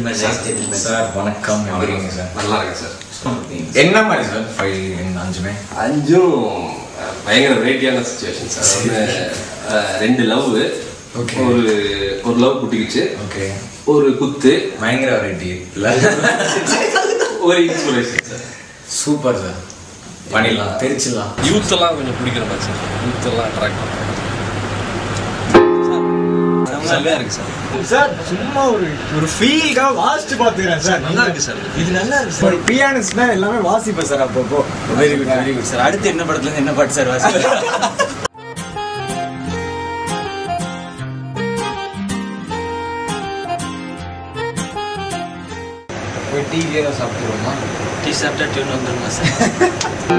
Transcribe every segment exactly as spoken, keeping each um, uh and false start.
Gentleman nice gentleman sir வணக்கம். எப்படி இருக்கீங்க சார்? நல்லா இருக்கேன் சார். என்ன மாதிரி சார் ஃபைவ் அஞ்சுமே? அஞ்சும் பயங்கர வெரைட்டியான சிச்சுவேஷன் சார். ஒன்று ரெண்டு லவ், ஒரு ஒரு லவ் குட்டிக்கிச்சு, ஓகே, ஒரு குத்து, பயங்கர வெரைட்டி இல்லை, ஒரு இன்ஸ்பிரேஷன் சார். சூப்பர் சார், பண்ணிடலாம், தெரிச்சிடலாம். யூத் எல்லாம் கொஞ்சம் பிடிக்கிற மாதிரி சார். யூத் எல்லாம் அட்ராக்ட் பண்ணுறாங்க நல்லா இருக்கு சார். சார் சும்மா ஒரு ஒரு ஃபீல்காக வாசிச்சு பார்த்துக்கிறேன் சார். நல்லா இருக்கு சார். இது நல்லா இருக்கு சார். ஒரு பியானிஸ்ட்னா எல்லாமே வாசிப்பேன் சார். அப்பப்போ very good very good sir. அடுத்து என்ன படத்துல இருந்து என்ன பாட்டு சார் வாசிப்பேன்? போய் டீ ஏதோ சாப்பிட்டுருவோமா? டீ சாப்பிட்டா டியூன் வந்துருமா சார்?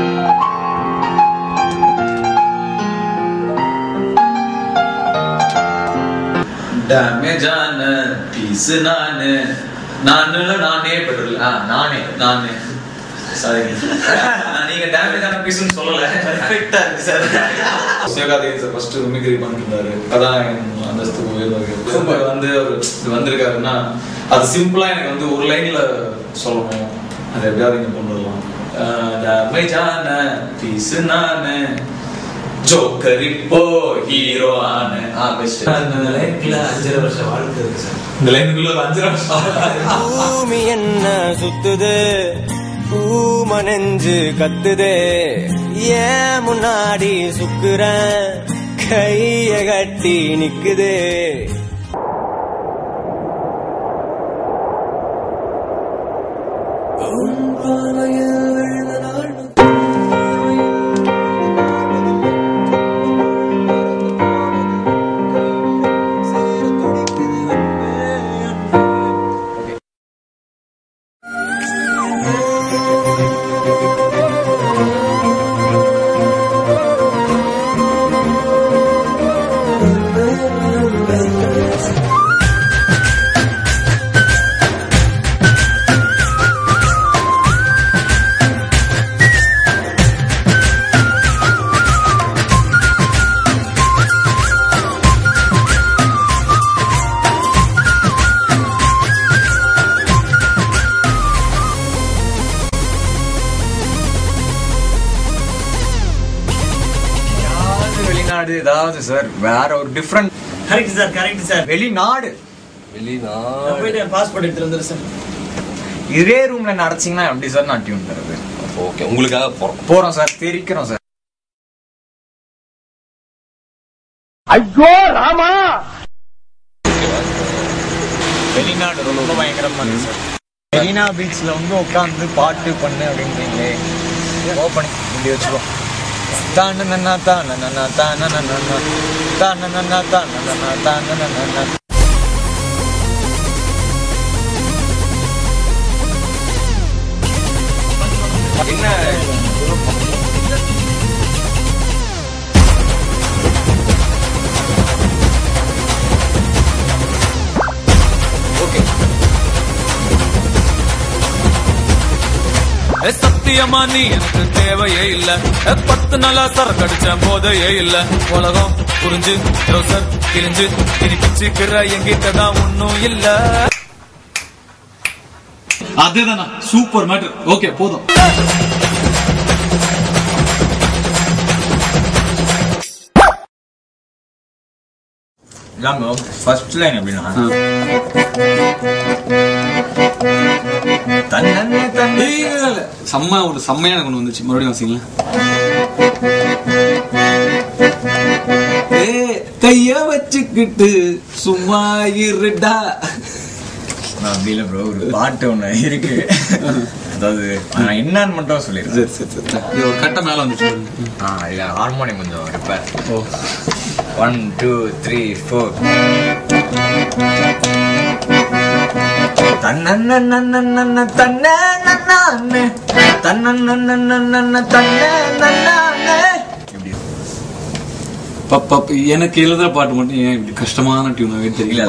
டேமேஜான பீஸ் நானு நானு நானே பெட்ரோல் ஆ நானே நானு சாரி நீங்க டேமேஜான பீஸ்னு சொல்லல. பெர்ஃபெக்ட்டா இருக்கு sir. Sivakarthikeyan sir first mimicry பண்ணிருந்தாரு. அதான் அந்தஸ்து உயர்வு வந்து அவர் இது வந்திருக்காருன்னா அது சிம்பிளா எனக்கு வந்து ஒரு லைன்ல சொல்லணும். அது எப்படியாவது நீங்க கொண்டு வரலாம். டேமேஜான பீஸ் நானு ஜோக்கர் இப்போ ஹீரோ ஆன இந்த லைனுக்குள்ள அஞ்சரை வருஷம் வாழ்க்கை இருக்கு சார். இந்த லைனுக்குள்ள ஒரு அஞ்சரை வருஷம். பூமி என்ன சுத்துது, பூம நெஞ்சு கத்துதே, ஏன் முன்னாடி சுக்குற கைய கட்டி நிக்குதே. ஏதாவது சார் வேற ஒரு different. Correct sir, correct sir. வெளிநாடு வெளிநாடு போயிட்டு பாஸ்போர்ட் எடுத்துட்டு வந்துரு சார். இதே ரூம்ல நடச்சிங்கன்னா எப்படி சார் நான் டியூன் தருது? ஓகே, உங்களுக்காக போறோம் போறோம் சார், தெரிக்கிறோம் சார். ஐயோ ராமா, வெளிநாடு ரொம்ப பயங்கரமா இருக்கு சார். மெரினா பீச்ல வந்து உட்காந்து பாட்டு பண்ணு அப்படின்றீங்களே, ஓப்பனிங் இப்படி வச்சுக்கோ. தான நன்னா தான நன்னா தான நன்னா தான நன்னா தான நன்னா தான நன்னா. என்ன ஓகே சத்தியமா நீ எனக்கு தேவையே இல்ல. பத்து நாளா சரக்கடிச்ச போதையே இல்ல. உலகம் புரிஞ்சு ரோசர் கிழிஞ்சு இனி பிச்சுக்கிற எங்கிட்டதான் ஒன்னும் இல்ல. அதுதானா சூப்பர் மேட்டர். ஓகே போதும். ஃபர்ஸ்ட் லைன் எப்படின்னா செம்ம ஒரு செம்மையான கொண்டு வந்துச்சு. மறுபடியும் வாசிங்களா. ஏ கைய வச்சுக்கிட்டு சும்மா இருடா. அப்படி இல்ல ப்ரோ, ஒரு பாட்டு ஒண்ணு இருக்கு. அதாவது நான் என்னன்னு மட்டும் சொல்லிடுறேன். சரி சரி சரி. ஒரு கட்ட மேல வந்துச்சு. ஆ இல்ல ஹார்மோனியம் கொஞ்சம் repair. Oh one two three four. தன்னன்ன நன்னன்ன தன்னே நன்னானே தன்னன்ன நன்னன்ன தன்னே நன்னானே. இப்படி எனக்கு எழுதுற பாட்டு மட்டும் ஏன் இப்படி கஷ்டமான டியூனாவே தெரியல.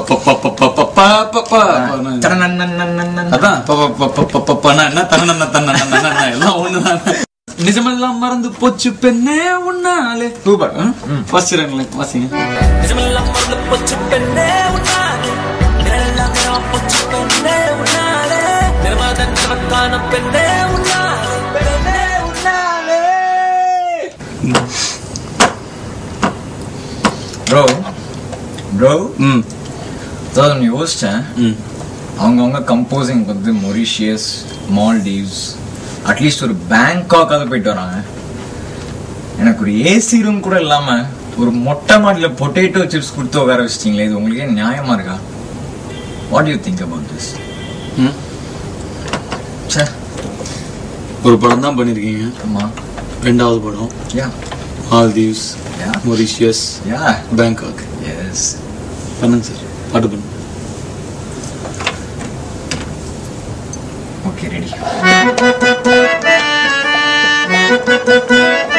அதான் எல்லாம் ஒண்ணுதான். நிஜமெல்லாம் மறந்து போச்சு பெண்ணே உன்னாலே. சூப்பர். ஃபர்ஸ்ட் லைன்ல வாசிங்க. நிஜமெல்லாம் மறந்து போச்சு பெண்ணே உன்னாலே, நிழலெல்லாம் போச்சு பெண்ணே ப்ரோ ம் அதாவது யோசிச்சேன் ம் அவங்கவுங்க கம்போசிங் வந்து மொரிஷியஸ் மால்டீவ்ஸ் அட்லீஸ்ட் ஒரு பேங்காக்காவது போயிட்டு வராங்க. எனக்கு ஒரு ஏசி ரூம் கூட இல்லாம ஒரு மொட்டை மாடியில் பொட்டேட்டோ சிப்ஸ் கொடுத்து உட்கார வச்சிட்டீங்களே, இது உங்களுக்கே நியாயமா இருக்கா? What you think about this? ம் ஒரு படம் தான் பண்ணியிருக்கீங்க. ஆமா, ரெண்டாவது படம் யா மால்தீவ்ஸ், யா மொரிஷியஸ், யா பேங்காக். எஸ் பண்ணுங்க சார், பாட்டு பண்ணுங்க. Okay ready.